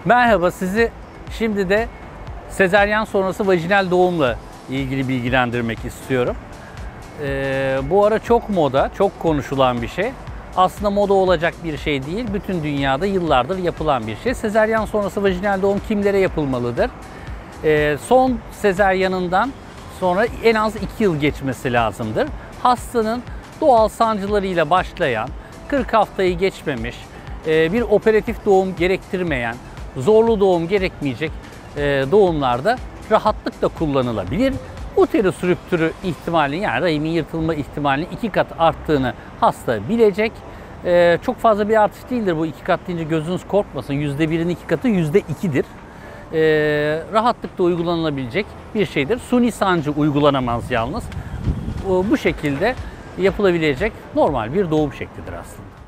Merhaba, sizi şimdi de sezaryen sonrası vajinal doğumla ilgili bilgilendirmek istiyorum. Bu ara çok moda, çok konuşulan bir şey. Aslında moda olacak bir şey değil, bütün dünyada yıllardır yapılan bir şey. Sezaryen sonrası vajinal doğum kimlere yapılmalıdır? Son sezaryanından sonra en az 2 yıl geçmesi lazımdır. Hastanın doğal sancılarıyla başlayan, 40 haftayı geçmemiş, bir operatif doğum gerektirmeyen, zorlu doğum gerekmeyecek doğumlarda rahatlıkla kullanılabilir. Uterus rüptürü ihtimalinin, yani rahimin yırtılma ihtimalinin 2 kat arttığını hasta bilecek. Çok fazla bir artış değildir bu, 2 kat deyince gözünüz korkmasın. %1'in 2 katı %2'dir. Rahatlıkla uygulanılabilecek bir şeydir. Suni sancı uygulanamaz yalnız. Bu şekilde yapılabilecek normal bir doğum şeklidir aslında.